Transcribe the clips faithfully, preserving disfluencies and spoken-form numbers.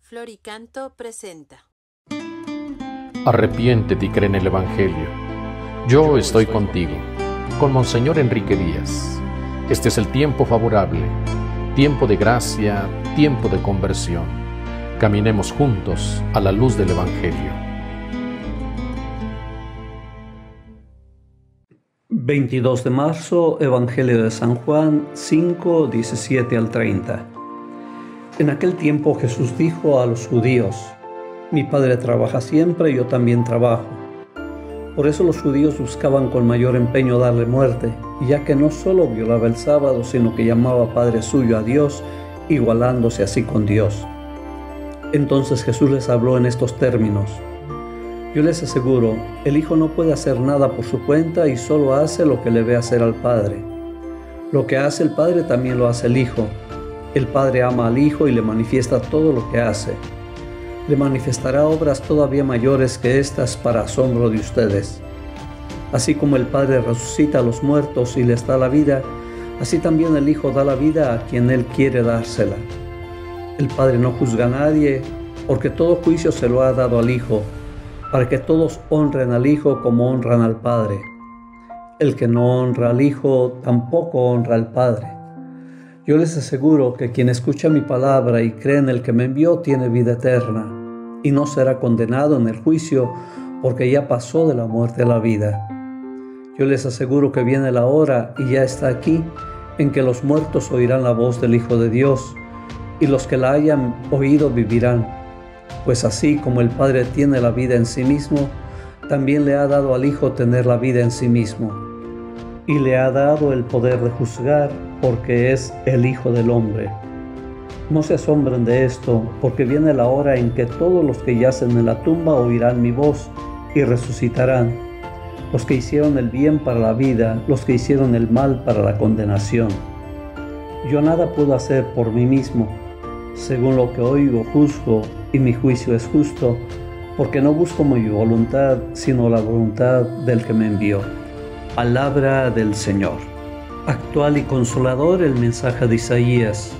Floricanto presenta. Arrepiéntete y cree en el Evangelio. Yo estoy contigo, con Monseñor Enrique Díaz. Este es el tiempo favorable, tiempo de gracia, tiempo de conversión. Caminemos juntos a la luz del Evangelio. veintidós de marzo, Evangelio de San Juan cinco, diecisiete al treinta. En aquel tiempo Jesús dijo a los judíos: Mi Padre trabaja siempre y yo también trabajo. Por eso los judíos buscaban con mayor empeño darle muerte, ya que no solo violaba el sábado, sino que llamaba Padre suyo a Dios, igualándose así con Dios. Entonces Jesús les habló en estos términos: Yo les aseguro, el Hijo no puede hacer nada por su cuenta y solo hace lo que le ve hacer al Padre. Lo que hace el Padre también lo hace el Hijo. El Padre ama al Hijo y le manifiesta todo lo que hace. Le manifestará obras todavía mayores que estas para asombro de ustedes. Así como el Padre resucita a los muertos y les da la vida, así también el Hijo da la vida a quien Él quiere dársela. El Padre no juzga a nadie, porque todo juicio se lo ha dado al Hijo, para que todos honren al Hijo como honran al Padre. El que no honra al Hijo tampoco honra al Padre. Yo les aseguro que quien escucha mi palabra y cree en el que me envió tiene vida eterna, y no será condenado en el juicio, porque ya pasó de la muerte a la vida. Yo les aseguro que viene la hora, y ya está aquí, en que los muertos oirán la voz del Hijo de Dios, y los que la hayan oído vivirán. Pues así como el Padre tiene la vida en sí mismo, también le ha dado al Hijo tener la vida en sí mismo. Y le ha dado el poder de juzgar, porque es el Hijo del Hombre. No se asombren de esto, porque viene la hora en que todos los que yacen en la tumba oirán mi voz y resucitarán. Los que hicieron el bien para la vida, los que hicieron el mal para la condenación. Yo nada puedo hacer por mí mismo. Según lo que oigo, juzgo, y mi juicio es justo, porque no busco mi voluntad, sino la voluntad del que me envió. Palabra del Señor. Actual y consolador el mensaje de Isaías.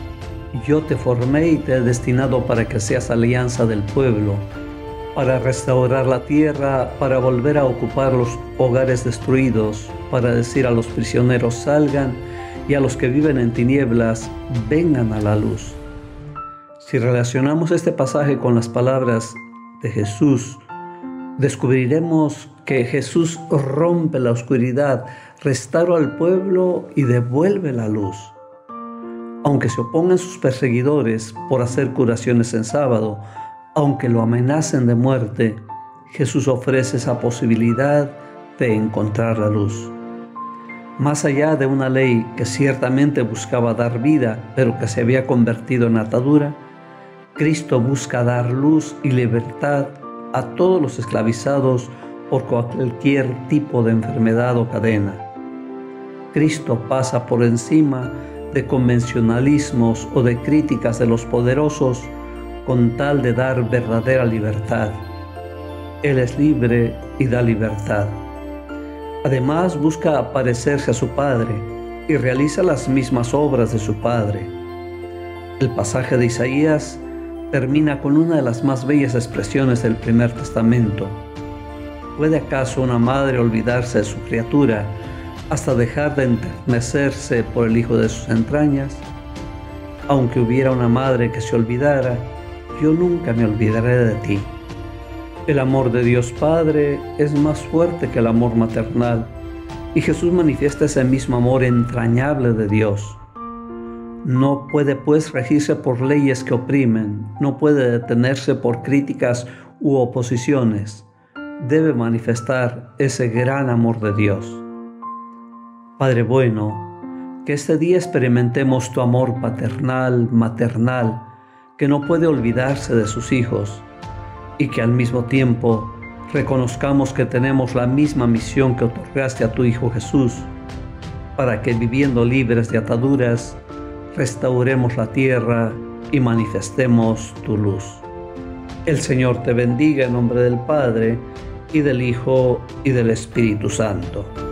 Yo te formé y te he destinado para que seas alianza del pueblo, para restaurar la tierra, para volver a ocupar los hogares destruidos, para decir a los prisioneros salgan y a los que viven en tinieblas vengan a la luz. Si relacionamos este pasaje con las palabras de Jesús, descubriremos que Jesús rompe la oscuridad, restaura al pueblo y devuelve la luz. Aunque se opongan sus perseguidores por hacer curaciones en sábado, aunque lo amenacen de muerte, Jesús ofrece esa posibilidad de encontrar la luz. Más allá de una ley que ciertamente buscaba dar vida, pero que se había convertido en atadura, Cristo busca dar luz y libertad a todos los esclavizados por cualquier tipo de enfermedad o cadena. Cristo pasa por encima de convencionalismos o de críticas de los poderosos con tal de dar verdadera libertad. Él es libre y da libertad. Además, busca parecerse a su Padre y realiza las mismas obras de su Padre. El pasaje de Isaías termina con una de las más bellas expresiones del Primer Testamento. ¿Puede acaso una madre olvidarse de su criatura hasta dejar de enternecerse por el hijo de sus entrañas? Aunque hubiera una madre que se olvidara, yo nunca me olvidaré de ti. El amor de Dios Padre es más fuerte que el amor maternal, y Jesús manifiesta ese mismo amor entrañable de Dios. No puede pues regirse por leyes que oprimen, no puede detenerse por críticas u oposiciones. Debe manifestar ese gran amor de Dios. Padre bueno, que este día experimentemos tu amor paternal, maternal, que no puede olvidarse de sus hijos, y que al mismo tiempo reconozcamos que tenemos la misma misión que otorgaste a tu Hijo Jesús, para que viviendo libres de ataduras, restauremos la tierra y manifestemos tu luz. El Señor te bendiga en nombre del Padre, y del Hijo, y del Espíritu Santo.